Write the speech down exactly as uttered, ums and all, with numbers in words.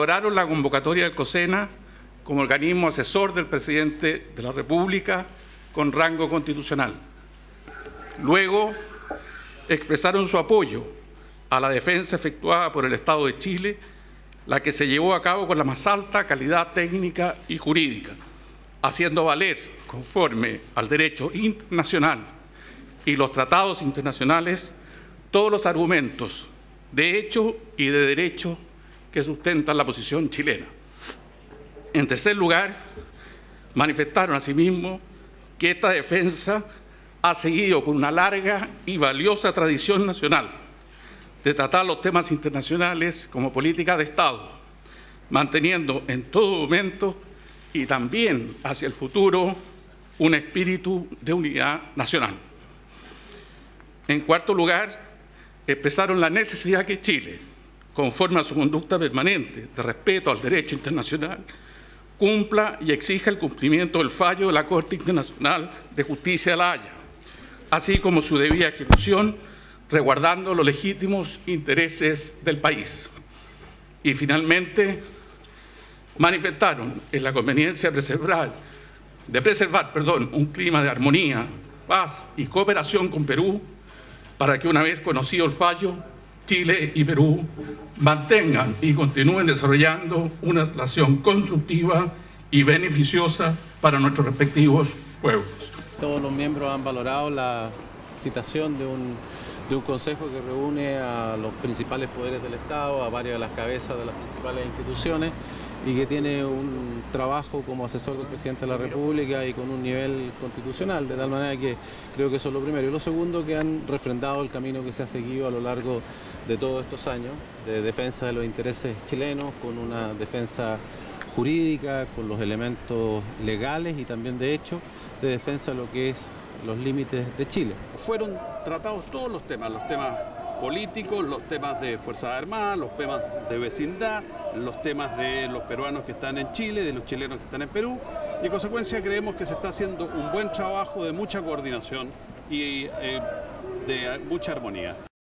elaboraron la convocatoria del COSENA como organismo asesor del presidente de la República con rango constitucional. Luego, expresaron su apoyo a la defensa efectuada por el Estado de Chile, la que se llevó a cabo con la más alta calidad técnica y jurídica, haciendo valer, conforme al derecho internacional y los tratados internacionales, todos los argumentos de hecho y de derecho que sustentan la posición chilena. En tercer lugar, manifestaron asimismo que esta defensa ha seguido con una larga y valiosa tradición nacional de tratar los temas internacionales como política de Estado, manteniendo en todo momento y también hacia el futuro un espíritu de unidad nacional. En cuarto lugar, expresaron la necesidad que Chile, conforme a su conducta permanente de respeto al derecho internacional, cumpla y exija el cumplimiento del fallo de la Corte Internacional de Justicia de La Haya, así como su debida ejecución, resguardando los legítimos intereses del país. Y finalmente, manifestaron en la conveniencia de preservar, de preservar perdón, un clima de armonía, paz y cooperación con Perú, para que una vez conocido el fallo, Chile y Perú mantengan y continúen desarrollando una relación constructiva y beneficiosa para nuestros respectivos pueblos. Todos los miembros han valorado la citación de un, de un consejo que reúne a los principales poderes del Estado, a varias de las cabezas de las principales instituciones, y que tiene un trabajo como asesor del presidente de la República y con un nivel constitucional, de tal manera que creo que eso es lo primero. Y lo segundo, que han refrendado el camino que se ha seguido a lo largo de todos estos años de defensa de los intereses chilenos, con una defensa jurídica, con los elementos legales y también de hecho de defensa de lo que es los límites de Chile. Fueron tratados todos los temas, los temas políticos, los temas de Fuerzas Armadas, los temas de vecindad, los temas de los peruanos que están en Chile, de los chilenos que están en Perú, y en consecuencia creemos que se está haciendo un buen trabajo de mucha coordinación y eh, de mucha armonía.